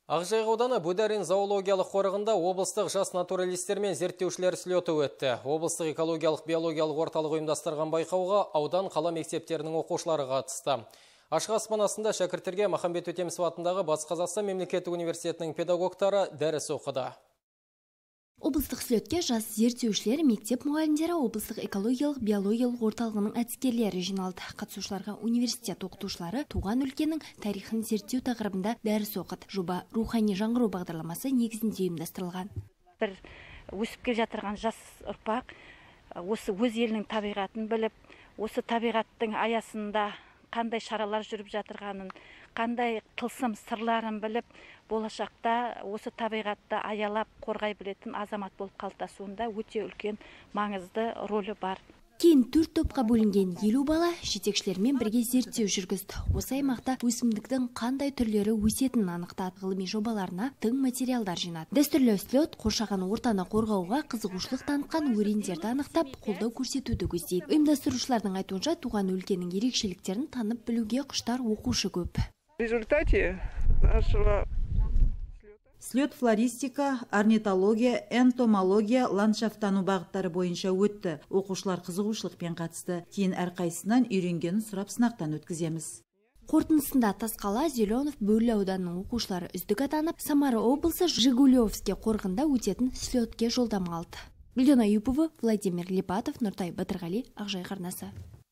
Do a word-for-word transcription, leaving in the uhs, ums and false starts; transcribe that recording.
Ақжайық ауданы Бөдәрен зоологиялық қорығында облыстық жас натуралистер мен зерттеушілер слеті өтті. Облыстық экологиялық биологиялық орталық ұйымдастырған байқауға аудан қала мектептерінің оқушылары қатысты. Ашық аспан астында шәкірттерге Махамбет Өтемісов атындағы Батыс Қазақстан мемлекеттік университетінің педагогтары дәріс оқыды. Облыстық слетке жас зерттеушілер, мектеп мұғалімдері, облыстық экологиялық биологиялық орталығының әдіскерлері жиналды. Қатысушыларға университет оқытушылары туған өлкенің тарихын зерттеу тақырыбында дәріс оқыды. Жоба рухани жаңғыру бағдарламасы негізінде ұйымдастырылған. Бір өсіп келе жатырған жас ұрпақ осы өз елінің табиғатын біліп, осы табиғаттың аясында қандай шаралар жүріп жатырғанын, қандай тылсым сырларын біліп, болашақта осы табиғатты аялап қорғай білетін азамат болып қалыптасуында өте үлкен маңызды рөлі бар. Кейін төрт топқа бөлінген елу бала жетекшілермен бірге зерттеу жүргізді. Осы аймақта өсімдіктің қандай түрлері өсетінін анықтады. Ғылыми жобаларына тың материалдар жинады. Дәстүрлі слет қоршаған ортаны қорғауға қызығушылық танытқан өрендерді анықтап, қолдау көрсетуді көздейді. Ұйымдастырушылардың айтуынша туған өлкенің ерекшеліктерін танып білуге құштар оқушы көп. В результате нашего слет флористика, орнитология, энтомология, ландшафттану бағыттары бойынша өтті. Оқушылар қызығушылықпен қатысты. Кейін әрқайсынан үйренгенін сұрап сынақтан өткіземіз. Қорытындысында Тасқала, Зеленов, Бөрлі ауданының оқушылары үздік атанып, Самара облысы Жигулевский қорығында өтетін слетке жолдама алды. Гүлден Аюпова, Владимир Липатов, Нұртай Батырғали, Ақжайық арнасы.